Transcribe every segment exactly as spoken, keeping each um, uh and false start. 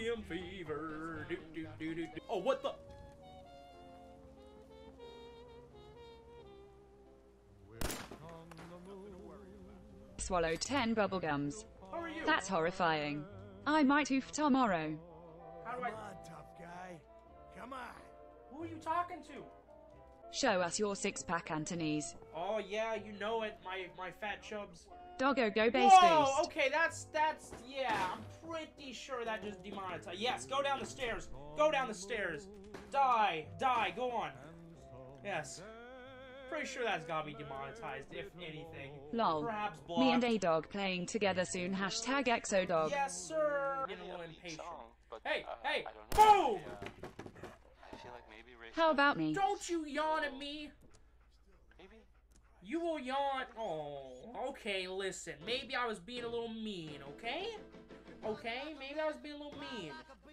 helium fever. Do, do, do, do, do. Oh, what the? Swallowed ten bubblegums. How are you? That's horrifying. I might oof tomorrow. How do I? Come on, tough guy. Come on. Who are you talking to? Show us your six-pack, Anthony's. Oh yeah, you know it, my my fat chubs. Doggo go base Whoa, boost. okay, that's that's yeah. I'm pretty sure that just demonetized. Yes, go down the stairs. Go down the stairs. Die, die. Go on. Yes. Pretty sure that's gotta be demonetized, if anything. Lol. Perhaps blocked. Me and A-Dog playing together soon. Hashtag Exodog. Yes, sir. Getting a little impatient. Hey, uh, hey, I don't know. boom! Yeah. I feel like maybe Rachel. How about me? Don't you yawn at me. Maybe. You will yawn. Oh, okay, listen. Maybe I was being a little mean, okay? Okay, maybe I was being a little mean.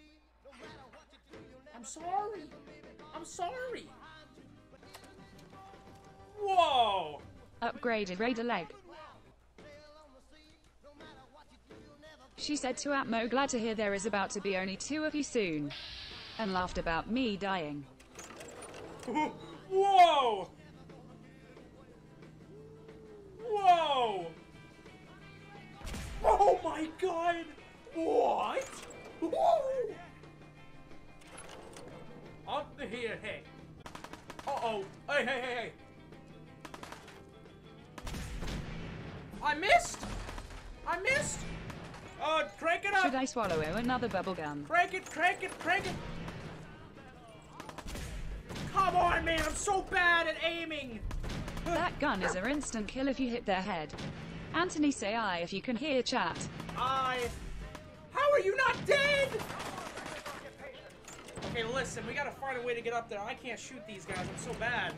I'm sorry. I'm sorry. Whoa! Upgraded Raider leg. She said to Atmo, glad to hear there is about to be only two of you soon. And laughed about me dying. Whoa! Whoa! Oh my god! What? Whoa! Up the here, hey. Uh-oh. Hey, hey, hey, hey. I missed! I missed! Uh, crank it up! Should I swallow another bubblegum? Crank it, crank it, crank it! Come on, man, I'm so bad at aiming! That gun is an instant kill if you hit their head. Anthony, say I if you can hear chat. I... How are you not dead? Okay, listen, we gotta find a way to get up there. I can't shoot these guys, I'm so bad.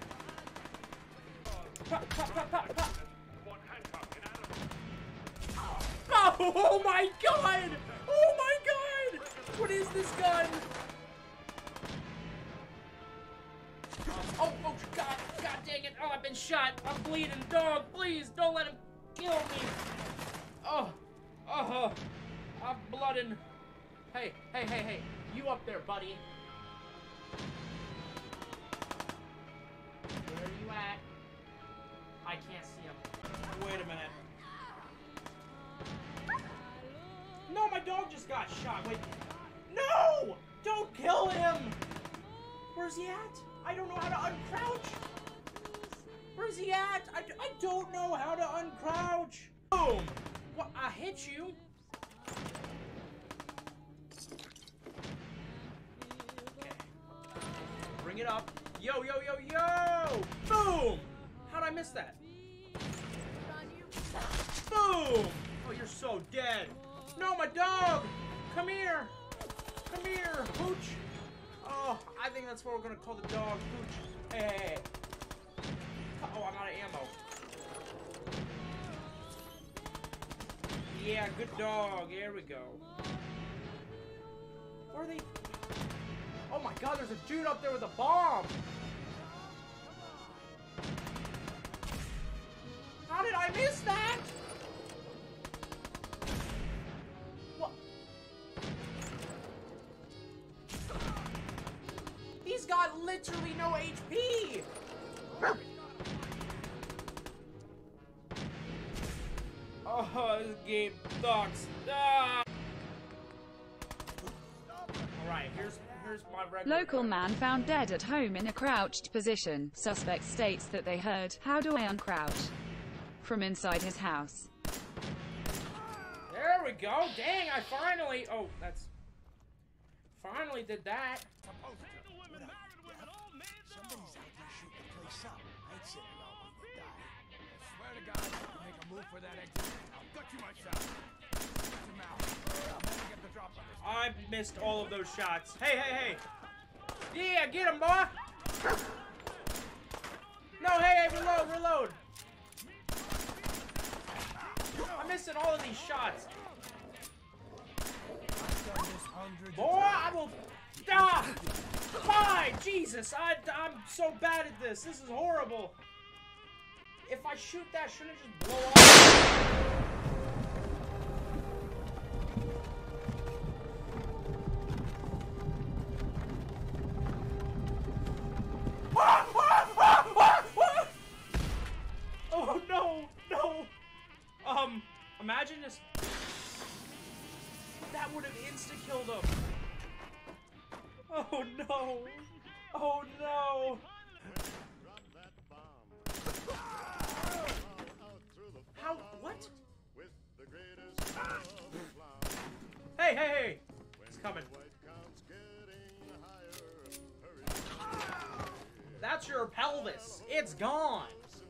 Pop, pop, pop, pop, pop. Oh, oh my god! Oh my god! What is this gun? Oh, oh, god, god dang it. Oh, I've been shot. I'm bleeding. Dog, please, don't let him kill me. Oh, oh, I'm blooding. Hey, hey, hey, hey, you up there, buddy. Where are you at? I can't see him. Wait a minute. No, my dog just got shot. Wait. No! Don't kill him! Where's he at? I don't know how to uncrouch. Where's he at? I, I don't know how to uncrouch. Boom! What? I hit you. Okay. Bring it up. Yo, yo, yo, yo! Boom! How'd I miss that? Boom! Oh, you're so dead. No, my dog! Come here! Come here, Pooch! Oh, I think that's what we're gonna call the dog, Pooch. Hey, hey, hey. Oh, I'm out of ammo. Yeah, good dog. Here we go. Where are they? Oh my god, there's a dude up there with a bomb! How did I miss that? What? He's got literally no H P! Oh, this game sucks. Ah! Alright, here's here's my regular. Local man found dead at home in a crouched position. Suspect states that they heard, "How do I uncrouch?" from inside his house. There we go. Dang, I finally. Oh, that's. Finally did that. Somebody's out there shooting the place up. I ain't sitting around waiting to die. I swear to God, if you make a move for that exit, I'll gut you myself. Shut your mouth. I'll never get the drop on this. I missed all of those shots. Hey, hey, hey. Yeah, get him, boy. No, hey, hey, reload, reload. I'm missing all of these shots. Boy, I will. Ah! Fine! Jesus, I, I'm so bad at this. This is horrible. If I shoot that, shouldn't it just blow up? That would have insta-killed him. Oh no. Oh no. How? What? Hey, hey, hey! It's coming. That's your pelvis. It's gone.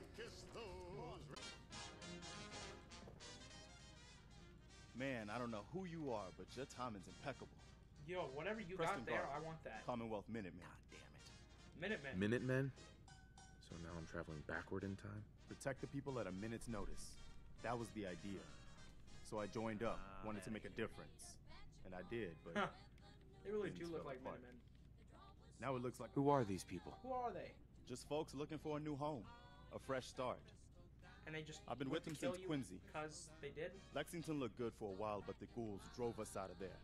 Man, I don't know who you are, but your timing's impeccable. Yo, whatever you Preston got there, Garth, I want that. Commonwealth Minutemen. God damn it. Minutemen. Minutemen? So now I'm traveling backward in time? Protect the people at a minute's notice. That was the idea. So I joined up, wanted to make a difference. And I did, but... Huh. They really things do look fell like apart. Minutemen. Now it looks like... Who are these people? Who are they? Just folks looking for a new home. A fresh start. And they just I've been went with to them kill since you Quincy. Because they did? Lexington looked good for a while, but the ghouls drove us out of there.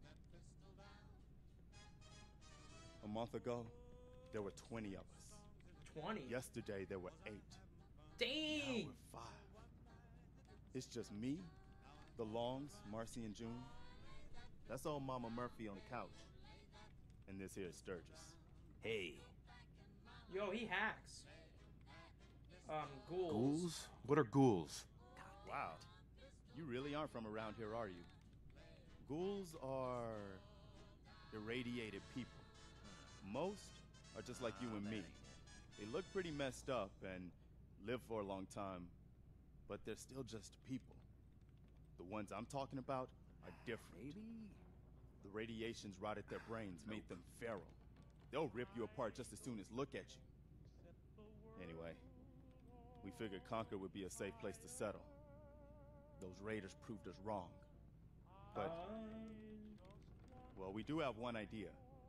A month ago, there were twenty of us. twenty? Yesterday, there were eight. Now Dang! we're five. It's just me, the Longs, Marcy and June. That's old Mama Murphy on the couch. And this here is Sturgis. Hey. Yo, he hacks. Um, ghouls. Ghouls? What are ghouls? Wow. You really aren't from around here, are you? Ghouls are irradiated people. Most are just like you and me. They look pretty messed up and live for a long time, but they're still just people. The ones I'm talking about are different. Maybe. The radiations rotted their brains, made them feral. They'll rip you apart just as soon as look at you. Anyway, we figured Concord would be a safe place to settle. Those raiders proved us wrong. But, well, we do have one idea.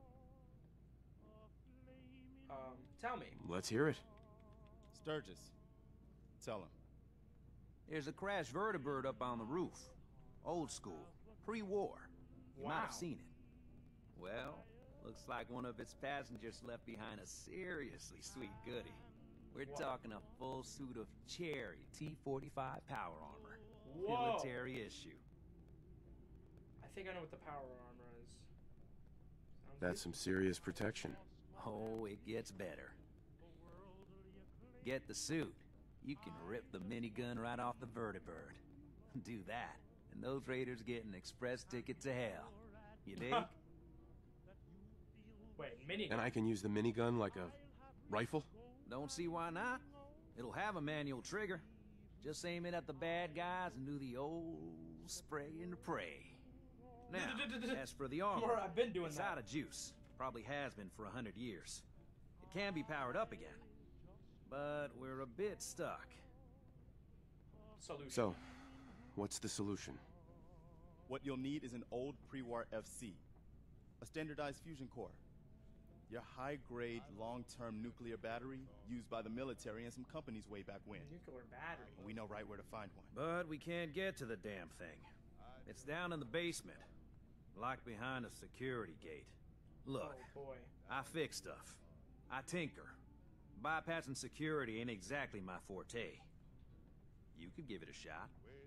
Um, tell me. Let's hear it. Sturgis, tell him. There's a crashed vertibird up on the roof. Old school. Pre-war. You might Wow. have seen it. Well, looks like one of its passengers left behind a seriously sweet goodie. We're What? talking a full suit of Cherry T forty-five power armor. Whoa! Military issue. I think I know what the power armor is. Sounds That's some serious protection. Oh, it gets better. Get the suit. You can rip the minigun right off the vertibird. Do that, and those raiders get an express ticket to hell. You dig? Wait, mini. And I can use the minigun like a rifle? Don't see why not. It'll have a manual trigger. Just aim it at the bad guys and do the old spray and pray. Now, as for the armor, Or I've been doing it's that. out of juice. Probably has been for a hundred years. It can be powered up again. But we're a bit stuck. Solution. So, what's the solution? What you'll need is an old pre-war F C. A standardized fusion core. Your high-grade, long-term nuclear battery used by the military and some companies way back when. Nuclear battery. We know right where to find one. But we can't get to the damn thing. It's down in the basement. Locked behind a security gate. Look, Oh boy. I fix stuff. I tinker. Bypassing security ain't exactly my forte. You could give it a shot.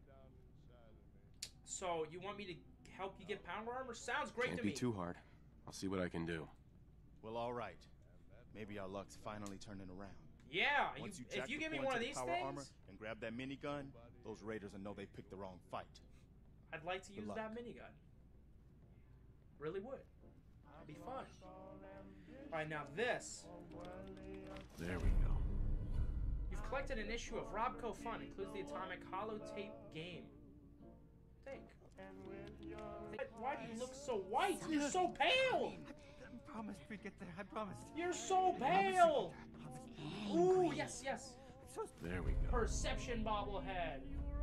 So you want me to help you get power armor? Sounds great Can't to be me. too hard. I'll see what I can do. Well, all right. Maybe our luck's finally turning around. Yeah. You, Once you, if jack you the give me point one of to the these power things, armor and grab that minigun, those raiders will know they picked the wrong fight. I'd like to Good use luck. that minigun. Really would. It'd be fun. All right, now this. There we go. You've collected an issue of Robco Fun. Includes the Atomic Holotape game. Take. Why do you look so white? You're so pale. I promised we'd get there. I promised. You're so pale. Ooh, yes, yes. There we go. Perception bobblehead.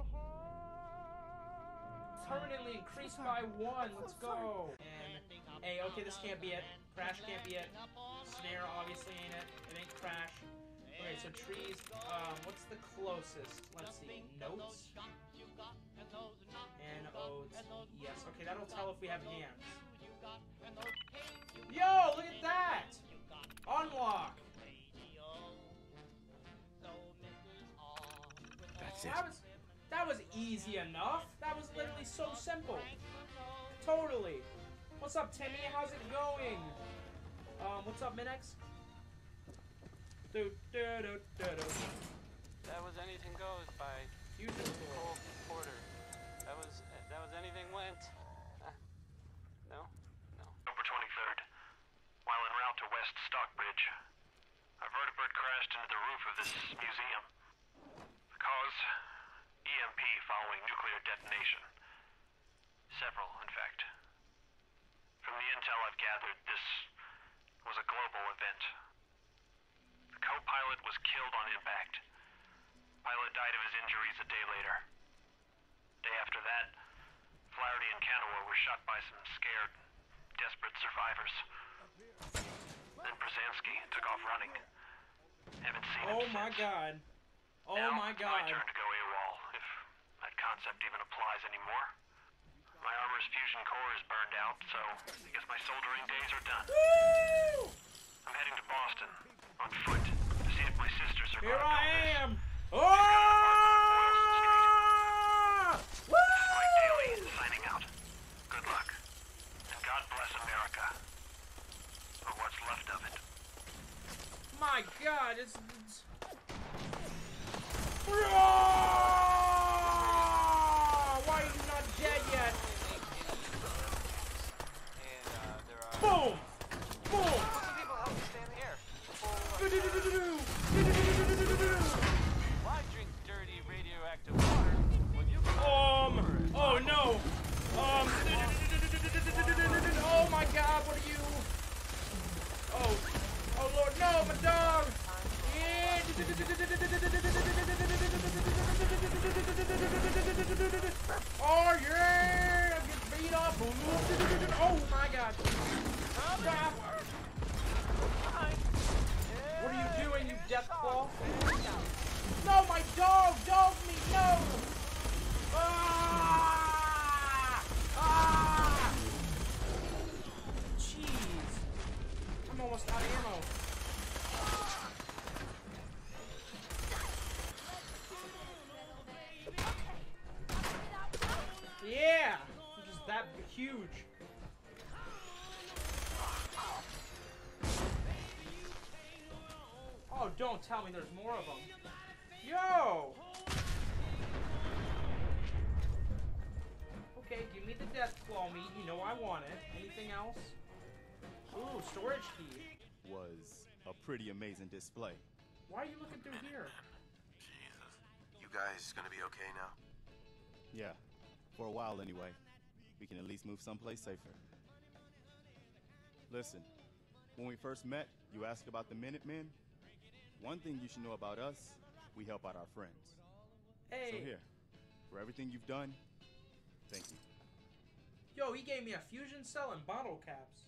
Permanently increased by one. Let's go. And hey, okay, this can't be it. Crash can't be it. Snare obviously ain't it. It ain't Crash. Okay, so trees. Um, what's the closest? Let's see. Notes. N O T. Yes. Okay, that'll tell if we have hands. Yo, look at that. Unlock. That's it. That was that was easy enough. That was literally so simple. Totally finally. What's up, Timmy? How's it going? Um, what's up, Minex? Do do do do do. That was Anything Goes by Fusion Core. Cole Porter. That was that was Anything Went. Uh, no, no. October twenty-third. While en route to West Stockbridge, a vertibird crashed into the roof of this museum. The cause? E M P following nuclear detonation. Several, in fact. From the intel I've gathered, this was a global event. The co-pilot was killed on impact. Pilot died of his injuries a day later. Day after that, Flaherty and Canaway were shot by some scared, desperate survivors. Then Brzezinski took off running. Haven't seen him Oh my since. god. Oh Now, my it's god. my turn to go AWOL, if that concept even applies anymore. My armor's fusion core is burned out, so I guess my soldering days are done. Woo! I'm heading to Boston, on foot, to see if my sisters are Here gonna I build this. am. Oh! This is Mike Daly, signing out. Good luck. And God bless America. Or what's left of it. My god, it's... it's... Why are you not dead yet? And uh, there are. Boom! Boom! Some people help me stay in the air. Why drink dirty radioactive water when you can? Um, oh no! Um, oh my god, what are you? Oh, oh lord, no, my dog! Yeah. Oh yeah! I'm getting beat up! Oh my god! Stop! What are you doing, you death claw? No, my dog! Dog me! No! Ah! Ah! Jeez. I'm almost out of ammo. Yeah! I'm just that huge. Oh, don't tell me there's more of them. Yo! Okay, give me the death claw meat. You know I want it. Anything else? Ooh, storage key. Was a pretty amazing display. Why are you looking through here? Jesus. You guys gonna be okay now? Yeah, for a while anyway. We can at least move someplace safer. Listen, when we first met, you asked about the Minutemen. One thing you should know about us, we help out our friends. Hey. So here, for everything you've done, thank you. Yo, he gave me a fusion cell and bottle caps.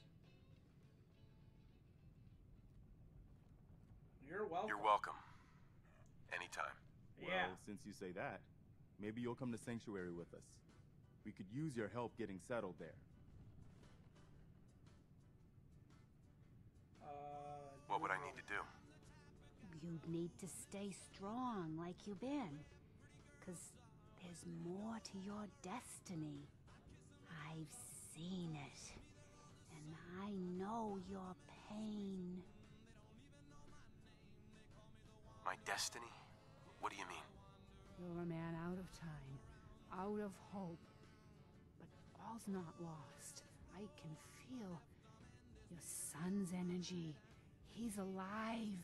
You're welcome. You're welcome. Anytime. Well, Yeah. since you say that, maybe you'll come to Sanctuary with us. We could use your help getting settled there. Uh, What would I need to do? You'd need to stay strong like you've been. Cause there's more to your destiny. I've seen it. And I know your pain. My destiny? What do you mean? You're a man out of time, out of hope. But all's not lost. I can feel your son's energy. He's alive.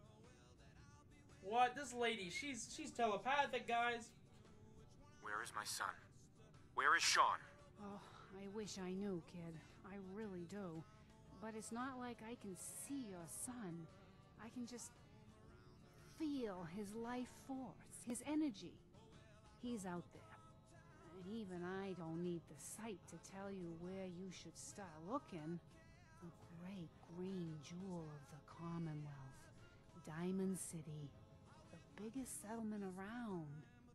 What? This lady, she's she's telepathic, guys. Where is my son? Where is Sean? Oh, I wish I knew, kid. I really do. But it's not like I can see your son. I can just feel his life force, his energy. He's out there. And even I don't need the sight to tell you where you should start looking. The great green jewel of the Commonwealth. Diamond City. The biggest settlement around.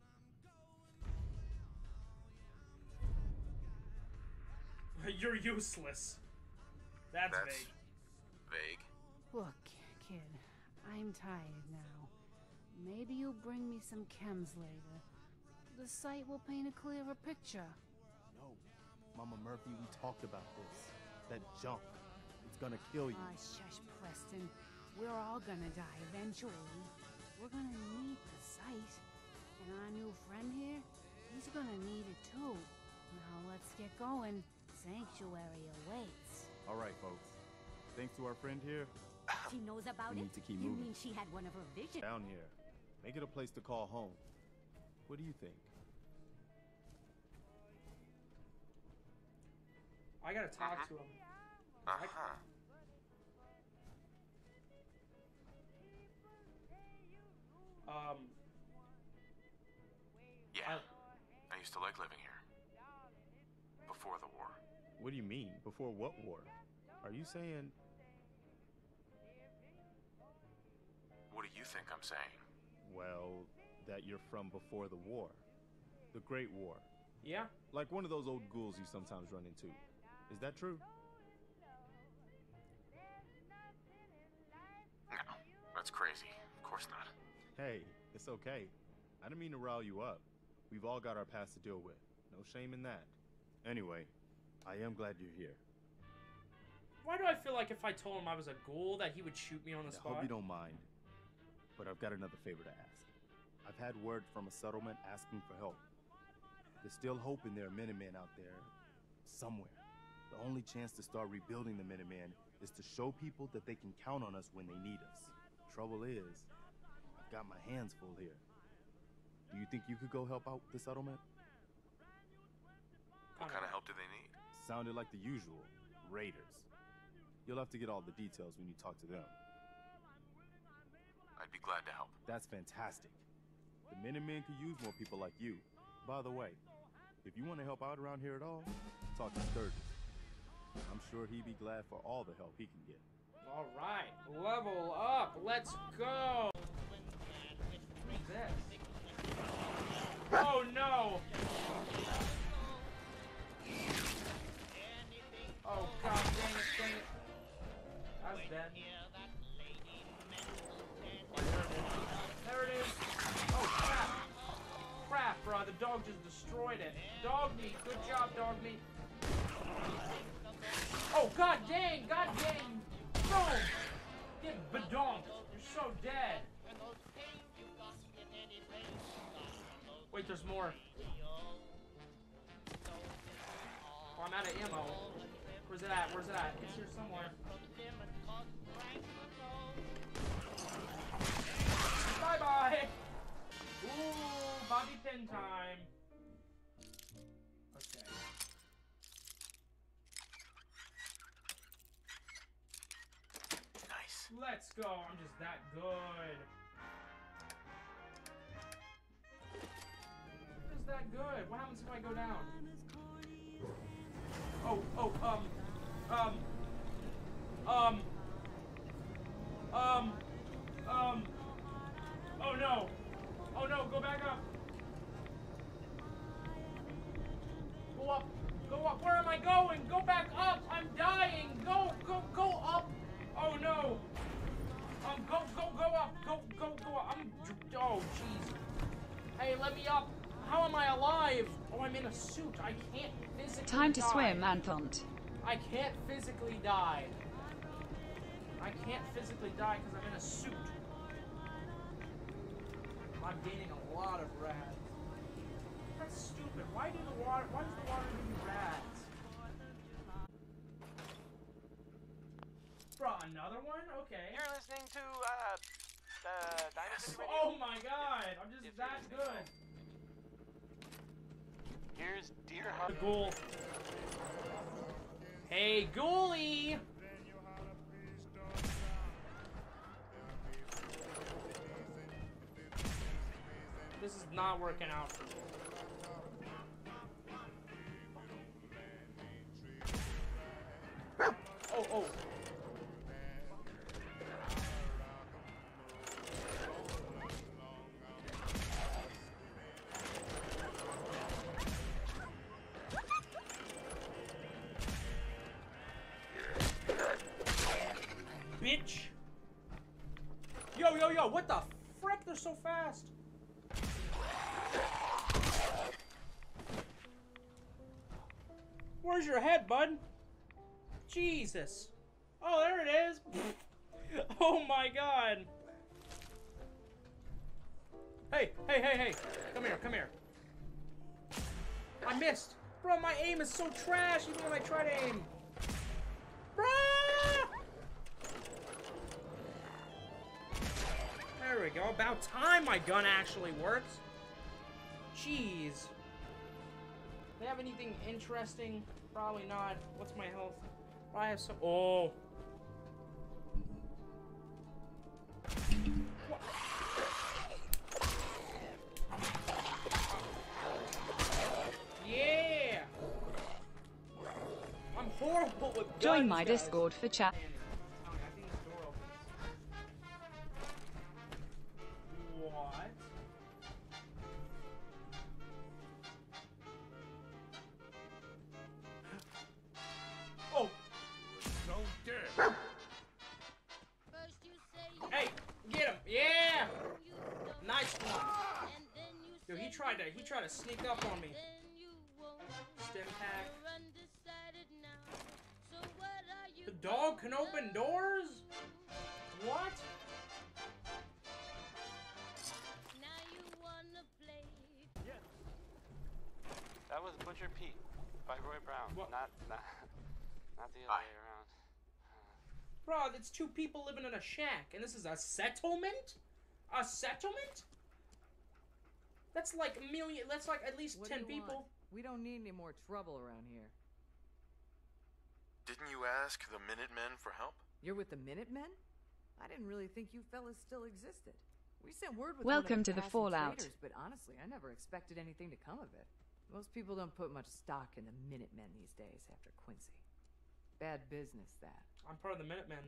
You're useless. That's, That's vague. vague. Look, kid, I'm tired now. Maybe you'll bring me some chems later. The sight will paint a clearer picture. No, Mama Murphy, we talked about this. That junk. It's gonna kill you. Ah, shush, Preston. We're all gonna die eventually. We're gonna need the site. And our new friend here, he's gonna need it too. Now let's get going. Sanctuary awaits. All right, folks. Thanks to our friend here, She knows about we it? need to keep You moving. mean she had one of her visions? Down here. Make it a place to call home. What do you think? I gotta talk to him. Uh-huh. Um. Yeah. I used to like living here. Before the war. What do you mean? Before what war? Are you saying... What do you think I'm saying? Well, that you're from before the war. The Great War. Yeah. Like one of those old ghouls you sometimes run into. Is that true? No. That's crazy. Of course not. Hey, it's okay. I didn't mean to rile you up. We've all got our past to deal with. No shame in that. Anyway, I am glad you're here. Why do I feel like if I told him I was a ghoul that he would shoot me on the I spot? hope you don't mind, but I've got another favor to ask. I've had word from a settlement asking for help. There's still hope in there are Minutemen out there somewhere. The only chance to start rebuilding the Minutemen is to show people that they can count on us when they need us. Trouble is, I've got my hands full here. Do you think you could go help out the settlement? What kind of help do they need? Sounded like the usual, raiders. You'll have to get all the details when you talk to them. I'd be glad to help. That's fantastic. The Minutemen could use more people like you. By the way, if you want to help out around here at all, talk to Sturgis. I'm sure he'd be glad for all the help he can get. All right, level up. Let's go. What's this? Oh no! Oh god, dang it, dang it. That's dead. There it is. Oh crap. Crap, bro. The dog just destroyed it. Dog meat. Good job, dog meat. Oh god dang. God dang. Boom. Get badonked. You're so dead. Wait, there's more. Oh, I'm out of ammo. Where's it at? Where's it at? It's here somewhere. Bye-bye! Ooh, bobby pin time. Okay. Nice. Let's go. I'm just that good. Just that good. What happens if I go down? Oh, oh, um, um, um, um, um, oh no, oh no, go back up, go up, go up, where am I going? Go back up, I'm dying, go, go, go up, oh no, um, go, go, go up, go, go, go up, I'm, oh jeez, hey, let me up. How am I alive? Oh, I'm in a suit. I can't physically Time to die. swim, Anthont. I can't physically die. I can't physically die because I'm in a suit. I'm gaining a lot of rads. That's stupid. Why do the water? Why does the water give me rads? Bro, another one? Okay. You're listening to uh, the Dynasty Radio. Oh my god! I'm just that good. Here's Deer The Hunter. ghoul. Hey, ghoulie! This is not working out for me. Oh, oh. Bitch! Yo, yo, yo, what the frick? They're so fast! Where's your head, bud? Jesus. Oh, there it is. Oh my god. Hey, hey, hey, hey. Come here, come here. I missed. Bro, my aim is so trash even when I try to aim. Bro! There we go. About time my gun actually works. Jeez. They have anything interesting? Probably not. What's my health? I have some. Oh. What? Yeah. I'm horrible with guns, Join my guys. Discord for chat. What? Oh! Don't dare! Hey, get him! Yeah! Nice one. Yo, he tried to he tried to sneak up on me. Stim pack. The dog can open doors? What? That was Butcher Pete by Roy Brown. What? Not, not, not the other way around. Bro, it's two people living in a shack, and this is a settlement? A settlement? That's like a million, that's like at least What do ten you people. want? We don't need any more trouble around here. Didn't you ask the Minutemen for help? You're with the Minutemen? I didn't really think you fellas still existed. We sent word with Welcome one of to the passing Fallout. traders, but honestly, I never expected anything to come of it. Most people don't put much stock in the Minutemen these days after Quincy. Bad business, that. I'm part of the Minutemen.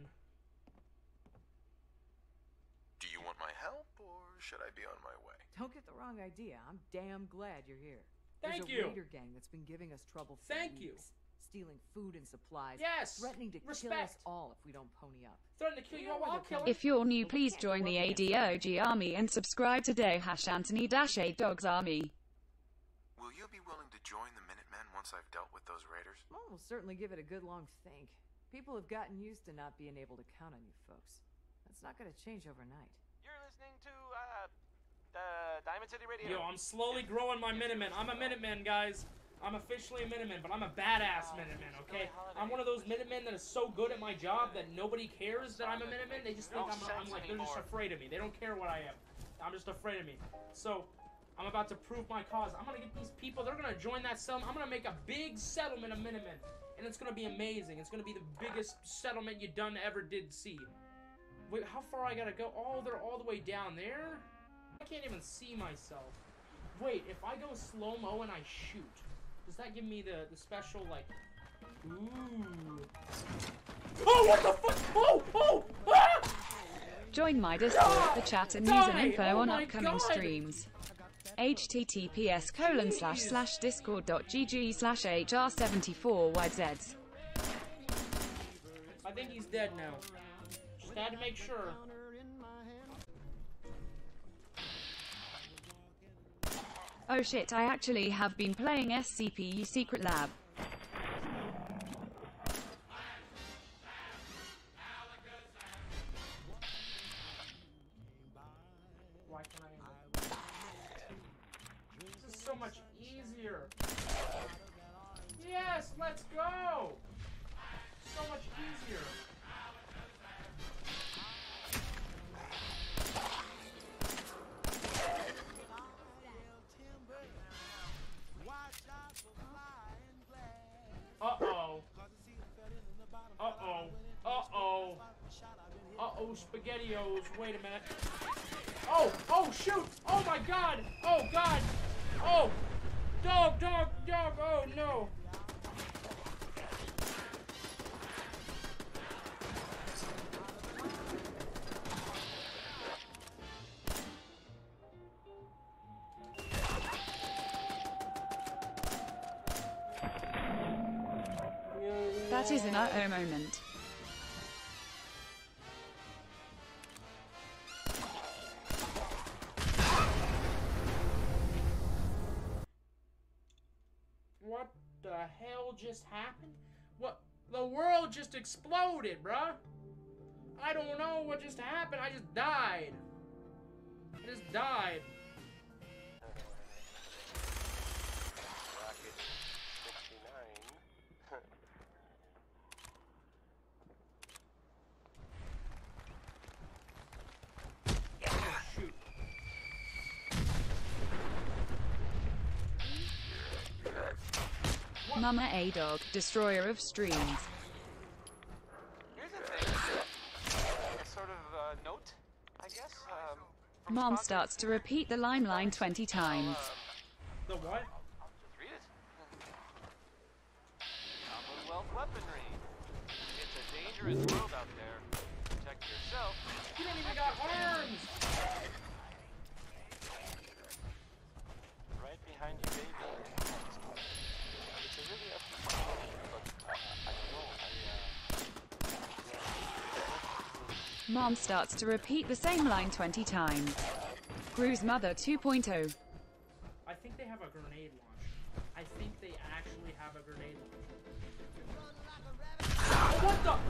Do you want my help, or should I be on my way? Don't get the wrong idea. I'm damn glad you're here. Thank There's a you. raider gang that's been giving us trouble for Thank you. weeks. Stealing food and supplies. Yes. Threatening to kill us Respect. all if we don't pony up. Threaten to kill We you know all, where I'll they're kill him. coming If you're new, please join the A D O G Army and subscribe today. Hash Anthony Dash A Dogs Army. Will you be willing to join the Minutemen once I've dealt with those raiders? Well, we'll certainly give it a good long think. People have gotten used to not being able to count on you folks. That's not going to change overnight. You're listening to, uh, the Diamond City Radio. Yo, I'm slowly growing my Minutemen. I'm a Minuteman, guys. I'm officially a Minuteman, but I'm a badass Minuteman, okay? I'm one of those Minutemen that is so good at my job that nobody cares that I'm a Minuteman. They just think I'm, I'm like, they're just afraid of me. They don't care what I am. I'm just afraid of me. So, I'm about to prove my cause. I'm gonna get these people, they're gonna join that settlement. I'm gonna make a big settlement of Minutemen. And it's gonna be amazing. It's gonna be the biggest settlement you done ever did see. Wait, how far I gotta go? Oh, they're all the way down there? I can't even see myself. Wait, if I go slow-mo and I shoot, does that give me the, the special, like... Ooh. Oh, what the fuck? Oh, oh, ah! Join my Discord for chat and news and Die! info Oh on my upcoming God! streams. https colon slash slash discord.gg slash hr74yz. I think he's dead now. Just had to make sure. Oh shit, I actually have been playing S C P U Secret Lab. Why can I... This is so much easier. Yes, let's go! So much easier. Uh-oh. Uh-oh. Uh-oh. Uh-oh, SpaghettiOs. Wait a minute. Oh! Oh, shoot! Oh, my God! Oh, God! Oh! Dog, dog, dog! Oh, no! That is an uh-oh moment. What the hell just just happened? What? The world just exploded, bruh. I don't know what just happened. I just died. I just died. Rocket sixty-nine. Shoot. Mama A-Dog, destroyer of streams. Here's the thing. A sort of uh, note, I guess. Um, from Mom sponsors. starts to repeat the line line twenty times. The what? Just read it. Commonwealth weaponry. It's a dangerous world out there. Protect yourself. You don't even got arms! Right behind you, baby. It's a really up to you, but uh, I don't know. I, uh... Mom starts to repeat the same line twenty times. Gru's mother two point oh. I think they have a grenade launcher. I think they actually have a grenade launcher. Oh, what the?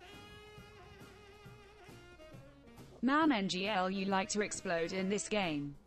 Man N G L, you like to explode in this game.